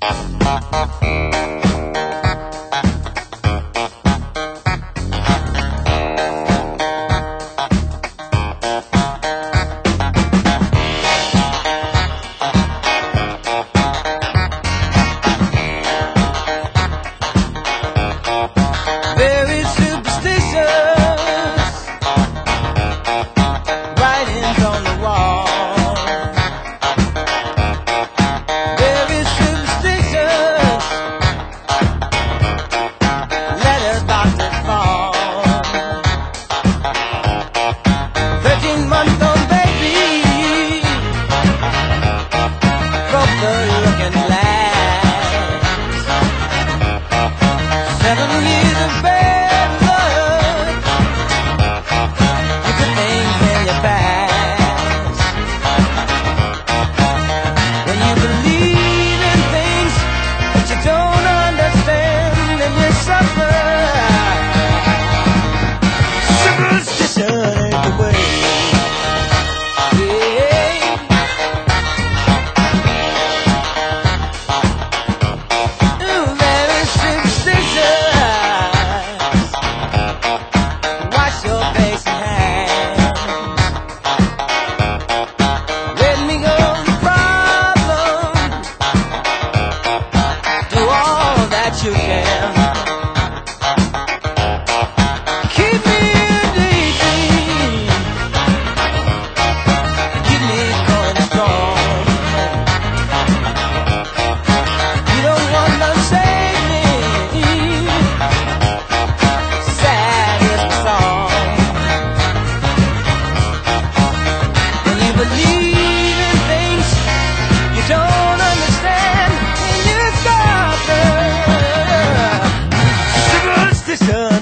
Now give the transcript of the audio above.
Very superstitious writings on the wall. Very superstitious letters about to fall. 13-month-old baby broke the looking glass. 7 years of bad luck, you put things in your past. When you believe in things that you don't understand, and you suffer. Superstition ain't the way. Ooh, very superstitious. Wash your face and hands. Let me go the problem. Do all that you can. Keep me in daydream. Keep me going strong. You don't want to save me. Sad is the song. When you believe in things you don't understand, and you suffer. Superstition.